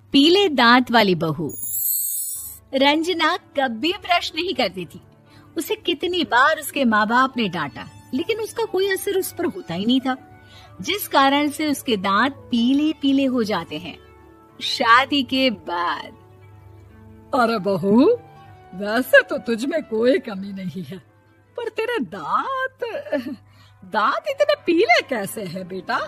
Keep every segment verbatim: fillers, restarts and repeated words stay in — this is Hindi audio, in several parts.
पीले दांत वाली बहू। रंजना कभी ब्रश नहीं करती थी। उसे कितनी बार उसके माँ बाप ने डांटा, लेकिन उसका कोई असर उस पर होता ही नहीं था, जिस कारण से उसके दांत पीले पीले हो जाते हैं। शादी के बाद। अरे बहू, वैसे तो तुझ में कोई कमी नहीं है, पर तेरे दांत दांत इतने पीले कैसे हैं बेटा?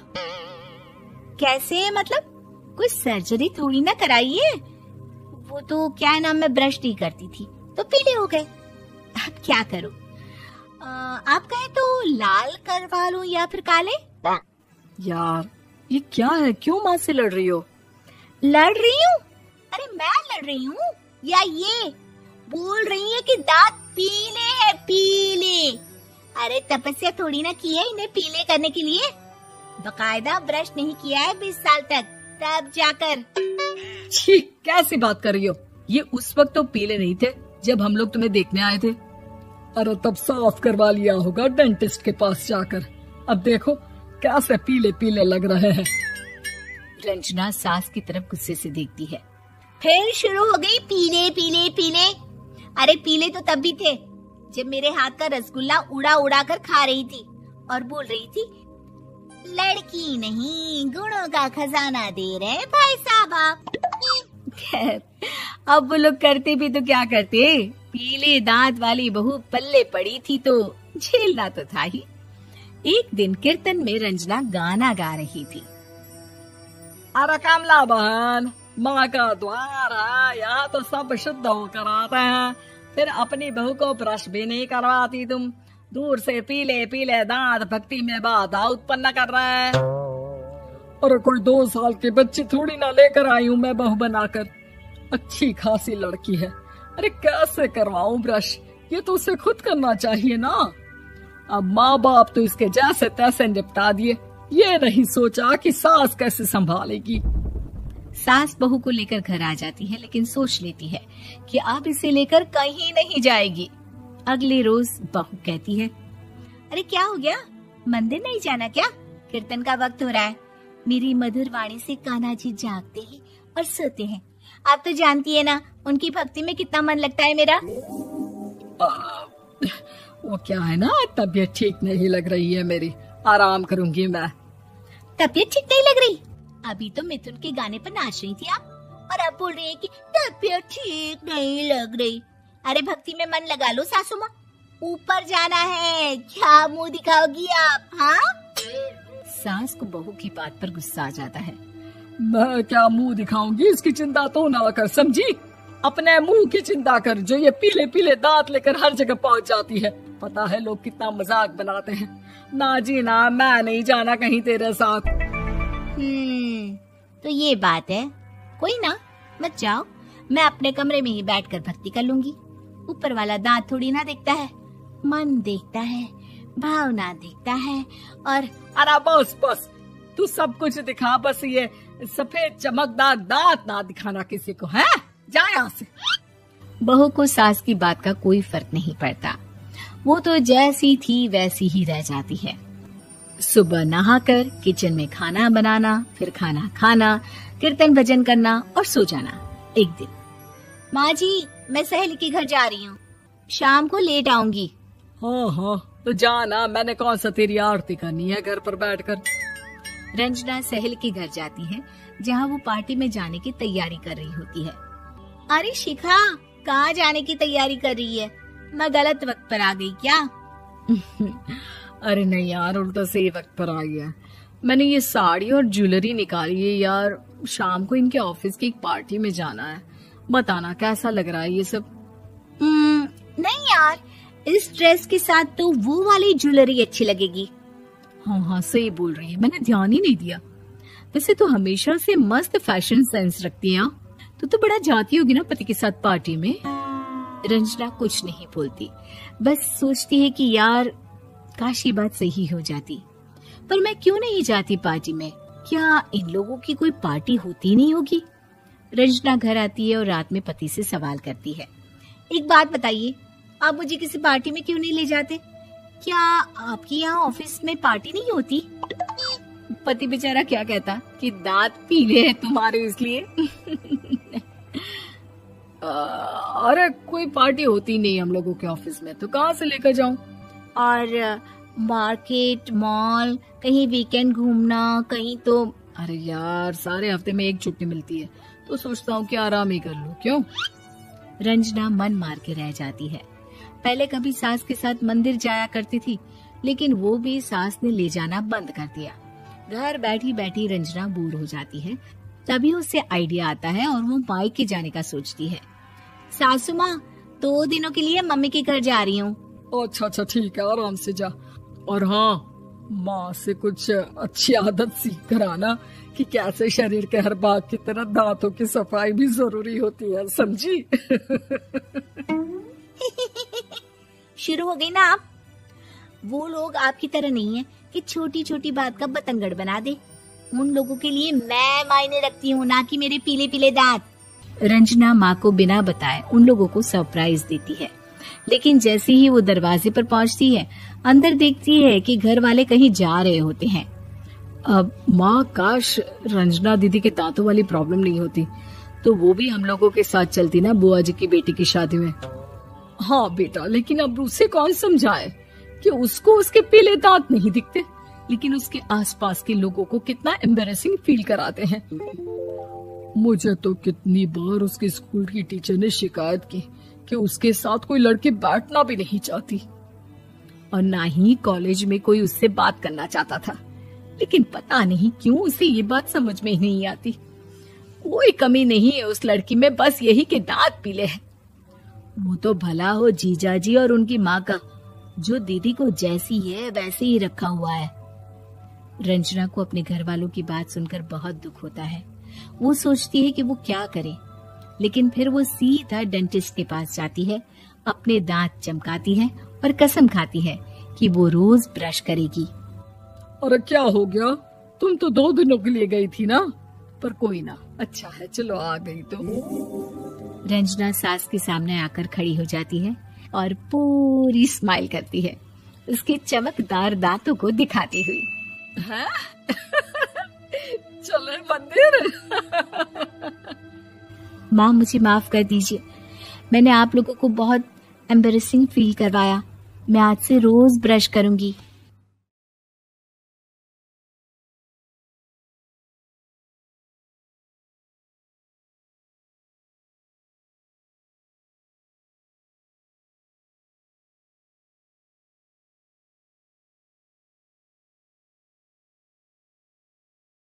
कैसे मतलब? कोई सर्जरी थोड़ी ना कराई है। वो तो क्या नाम, मैं ब्रश नहीं करती थी तो पीले हो गए। अब क्या करूं? आ, आप कहें तो लाल करवा लूं या फिर काले? यार ये क्या है, क्यों माँ से लड़ रही हो? लड़ रही हूँ? अरे मैं लड़ रही हूँ या ये बोल रही है कि दांत पीले हैं, पीले। अरे तपस्या थोड़ी ना की है इन्हें पीले करने के लिए। बकायदा ब्रश नहीं किया है बीस साल तक, तब जाकर। छी, कैसी बात कर रही हो? ये उस वक्त तो पीले नहीं थे जब हम लोग तुम्हें देखने आए थे। अरे तब साफ करवा लिया होगा डेंटिस्ट के पास जाकर। अब देखो कैसे पीले पीले लग रहे हैं। रंजना सास की तरफ गुस्से से देखती है। फिर शुरू हो गई पीले पीले पीले। अरे पीले तो तब भी थे जब मेरे हाथ का रसगुल्ला उड़ा उड़ा कर खा रही थी और बोल रही थी, लड़की नहीं गुणों का खजाना दे रहे भाई साहब। खैर अब वो लोग करते भी तो क्या करते, पीले दांत वाली बहू पल्ले पड़ी थी तो झेलना तो था ही। एक दिन कीर्तन में रंजना गाना गा रही थी। अरे कमला बहन, माँ का द्वार है, यहाँ तो सब शुद्ध होकर आते हैं, फिर अपनी बहू को ब्रश भी नहीं करवाती तुम। दूर से पीले पीले दांत भक्ति में बाधा उत्पन्न कर रहे हैं। और कोई दो साल के बच्चे थोड़ी ना लेकर आई हूँ मैं बहू बनाकर। अच्छी खासी लड़की है, अरे कैसे करवाऊं ब्रश? ये तो उसे खुद करना चाहिए ना। अब माँ बाप तो इसके जैसे तैसे निपटा दिए, ये नहीं सोचा कि सास कैसे संभालेगी। सास बहू को लेकर घर आ जाती है, लेकिन सोच लेती है कि अब इसे लेकर कहीं नहीं जाएगी। अगले रोज बहू कहती है, अरे क्या हो गया, मंदिर नहीं जाना क्या? कीर्तन का वक्त हो रहा है। मेरी मधुर वाणी से कान्हा जी जागते हैं और सोते हैं। आप तो जानती है ना उनकी भक्ति में कितना मन लगता है मेरा। आ, वो क्या है ना, तबीयत ठीक नहीं लग रही है मेरी, आराम करूंगी मैं। तबीयत ठीक नहीं लग रही? अभी तो मिथुन के गाने पर नाच रही थी आप, और अब बोल रही है कि तबीयत ठीक नहीं लग रही। अरे भक्ति में मन लगा लो सासू माँ, ऊपर जाना है, क्या मुंह दिखाओगी आप? हाँ? सास को बहू की बात पर गुस्सा आ जाता है। मैं क्या मुंह दिखाऊंगी, इसकी चिंता तो ना कर, समझी? अपने मुंह की चिंता कर, जो ये पीले पीले दांत लेकर हर जगह पहुंच जाती है। पता है लोग कितना मजाक बनाते हैं। ना जी ना, मैं नहीं जाना कहीं तेरे साथ। हम्म, तो ये बात है। कोई ना, मत जाओ, मैं अपने कमरे में ही बैठकर भक्ति कर लूंगी। ऊपर वाला दांत थोड़ी ना देखता है, मन देखता है, भावना देखता है। और अरे बस बस, तू सब कुछ दिखा, बस ये सफेद चमकदार दांत ना दिखाना किसी को, है? जा यहाँ से। बहू को सास की बात का कोई फर्क नहीं पड़ता, वो तो जैसी थी वैसी ही रह जाती है। सुबह नहाकर किचन में खाना बनाना, फिर खाना खाना, कीर्तन भजन करना और सो जाना। एक दिन, माँ जी मैं सहेली के घर जा रही हूँ, शाम को लेट आऊंगी। हाँ हाँ तो जाना, मैंने कौन सा तेरी आरती करनी है घर पर बैठकर। रंजना सहेली के घर जाती है, जहाँ वो पार्टी में जाने की तैयारी कर रही होती है। अरे शिखा, कहाँ जाने की तैयारी कर रही है? मैं गलत वक्त पर आ गई क्या? अरे नहीं यार, उल्टा सही वक्त पर आई है। मैंने ये साड़ी और ज्वेलरी निकाली है यार, शाम को इनके ऑफिस की एक पार्टी में जाना है। बताना कैसा लग रहा है ये सब? hmm, नहीं यार, इस ड्रेस के साथ तो वो वाली ज्वेलरी अच्छी लगेगी। हाँ हाँ सही बोल रही है, मैंने ध्यान ही नहीं दिया। वैसे तो हमेशा से मस्त फैशन सेंस रखती है। तो तो बड़ा जाती होगी ना पति के साथ पार्टी में। रंजना कुछ नहीं बोलती, बस सोचती है कि यार काश ये बात सही हो जाती, पर मैं क्यों नहीं जाती पार्टी में? क्या इन लोगों की कोई पार्टी होती नहीं होगी? रंजना घर आती है और रात में पति से सवाल करती है, एक बात बताइए, आप मुझे किसी पार्टी में क्यों नहीं ले जाते? क्या आपके यहाँ ऑफिस में पार्टी नहीं होती? पति बेचारा क्या कहता कि दांत पीले हैं तुम्हारे इसलिए। अरे कोई पार्टी होती नहीं हम लोगों के ऑफिस में, तो कहाँ से लेकर जाऊं? और मार्केट, मॉल, कहीं वीकेंड घूमना, कहीं तो। अरे यार सारे हफ्ते में एक छुट्टी मिलती है, तो सोचता हूँ कि आराम ही कर लूं। क्यों? रंजना मन मार के रह जाती है। पहले कभी सास के साथ मंदिर जाया करती थी, लेकिन वो भी सास ने ले जाना बंद कर दिया। घर बैठी बैठी रंजना बोर हो जाती है। तभी उसे आइडिया आता है और वो मायके जाने का सोचती है। सासू माँ, दो दिनों के लिए मम्मी के घर जा रही हूँ। अच्छा अच्छा ठीक है, आराम से जा। और हाँ, माँ से कुछ अच्छी आदत सीख कर आना कि कैसे शरीर के हर भाग की तरह दांतों की सफाई भी जरूरी होती है, समझी? शुरू हो गई ना आप। वो लोग आपकी तरह नहीं है कि छोटी छोटी बात का बतंगड़ बना दे। उन लोगों के लिए मैं मायने रखती हूँ, ना कि मेरे पीले पीले दांत। रंजना माँ को बिना बताए उन लोगों को सरप्राइज देती है, लेकिन जैसे ही वो दरवाजे पर पहुँचती है, अंदर देखती है कि घर वाले कहीं जा रहे होते हैं। अब माँ, काश रंजना दीदी के दांतों वाली प्रॉब्लम नहीं होती, तो वो भी हम लोगों के साथ चलती ना बुआ जी की बेटी की शादी में। हाँ बेटा, लेकिन अब उसे कौन समझाए कि उसको उसके पीले दांत नहीं दिखते, लेकिन उसके आसपास के लोगों को कितना एम्बैरेसिंग फील कराते हैं। मुझे तो कितनी बार उसके स्कूल की टीचर ने शिकायत की कि उसके साथ कोई लड़की बैठना भी नहीं चाहती, और ना ही कॉलेज में कोई उससे बात करना चाहता था। लेकिन पता नहीं क्यों उसे ये बात समझ में ही नहीं आती। कोई कमी नहीं है उस लड़की में, बस यही कि दांत पीले हैं। वो तो भला हो जीजा जी और उनकी माँ का, जो दीदी को जैसी है वैसे ही रखा हुआ है। रंजना को अपने घर वालों की बात सुनकर बहुत दुख होता है। वो सोचती है कि वो क्या करे, लेकिन फिर वो सीधा डेंटिस्ट के पास जाती है, अपने दांत चमकाती है और कसम खाती है कि वो रोज ब्रश करेगी। अरे क्या हो गया? तुम तो दो दिनों के लिए गई थी ना, पर कोई ना, अच्छा है, चलो आ गई तो। रंजना सास के सामने आकर खड़ी हो जाती है और पूरी स्माइल करती है, उसके चमकदार दांतों को दिखाती हुई। है? चले मंदिर। माँ, मुझे माफ कर दीजिए, मैंने आप लोगों को बहुत एम्बैरेसिंग फील करवाया। मैं आज से रोज ब्रश करूंगी।